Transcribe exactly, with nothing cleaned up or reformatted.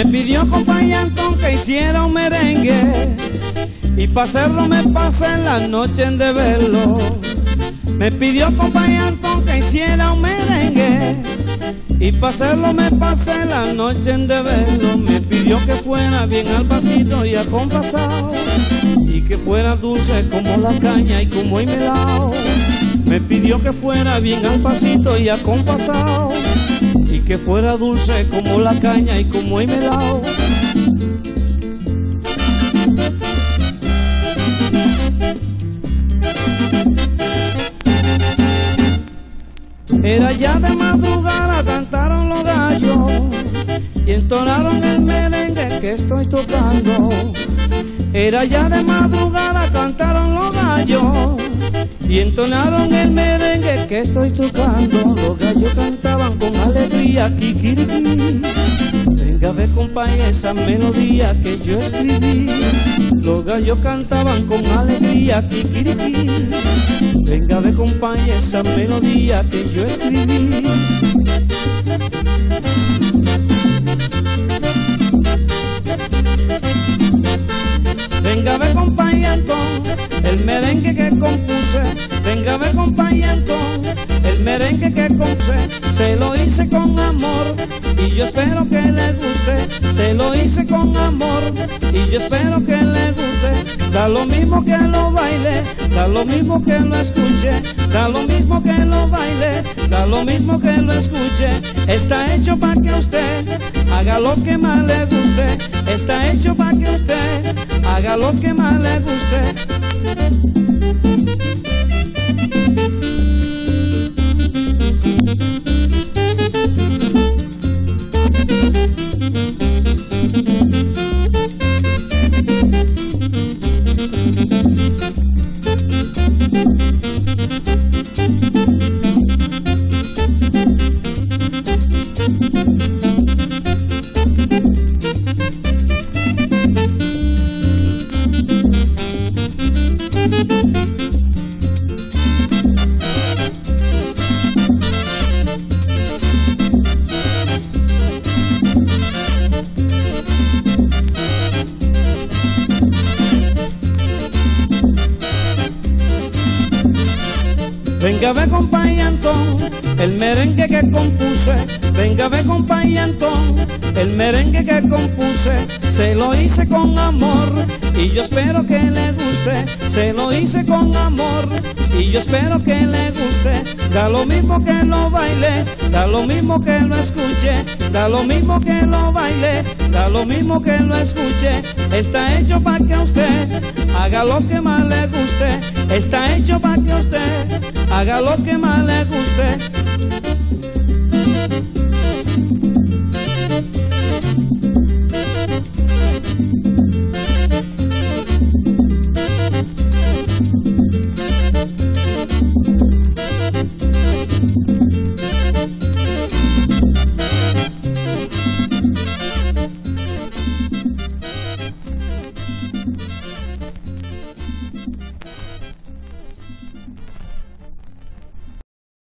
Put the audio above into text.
Me pidió acompañante que hiciera un merengue y para hacerlo me pasé la noche en de verlo. Me pidió acompañante que hiciera un merengue y para hacerlo me pasé la noche en de verlo. Me pidió que fuera bien al pasito y acompasado y que fuera dulce como la caña y como el melao. Me pidió que fuera bien al pasito y acompasado y que fuera dulce como la caña y como el melao. Era ya de madrugada, cantaron los gallos y entonaron el merengue que estoy tocando. Era ya de madrugada, cantaron los gallos y entonaron el merengue que estoy tocando. Los gallos cantaban con alegría, kikiriki. Venga, ve compañía esa melodía que yo escribí. Los gallos cantaban con alegría, kikiriki. Venga, ve compañía esa melodía que yo escribí. Venga, ve compañero, el merengue que compuse. Venga, ve compañero, el merengue que compuse. Se lo hice con amor y yo espero que le guste. Se lo hice con amor y yo espero que le guste. Da lo mismo que lo baile, da lo mismo que lo escuche. Da lo mismo que lo baile, da lo mismo que lo escuche. Está hecho para que usted haga lo que más le guste. Está hecho para que usted haga lo que más le guste. Venga, ve compañero, el merengue que compuse. Venga, ve compañero, el merengue que compuse. Se lo hice con amor y yo espero que le guste. Se lo hice con amor y yo espero que le guste. Da lo mismo que lo baile, da lo mismo que lo escuche. Da lo mismo que lo baile, da lo mismo que lo escuche. Está hecho para que usted haga lo que más le guste. Está hecho para que usted haga lo que más le guste.